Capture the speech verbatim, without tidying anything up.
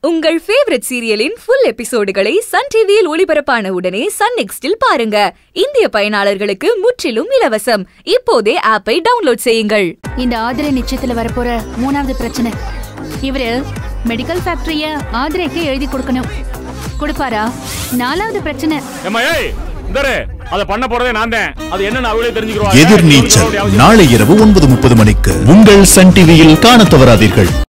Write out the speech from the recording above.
உங்கள் ஃபேவரட் சீரியலின் ஃபுல் எபிசோடுகளை சன் டிவியில் ஒளிபரப்பான உடனே சன் நெக்ஸ்டில் பாருங்க. இந்திய பயனாளர்களுக்கு முற்றிலும் இலவசம். இப்போதே ஆப்பை டவுன்லோட் செய்யுங்கள். இந்த ஆதிரை நிச்சயத்துல வரப்போற மூணாவது பிரச்சனை. இவரு மெடிக்கல் ஃபேக்டரிய ஆதிரைக்கு எழுதி கொடுக்கணும். கொடுப்பாரா? நாலாவது பிரச்சனை. எதிர்நீச்சல் நாளை இரவு ஒன்பது முப்பது மணிக்கு உங்கள் சன் டிவியில் காண தவறாதீர்கள்.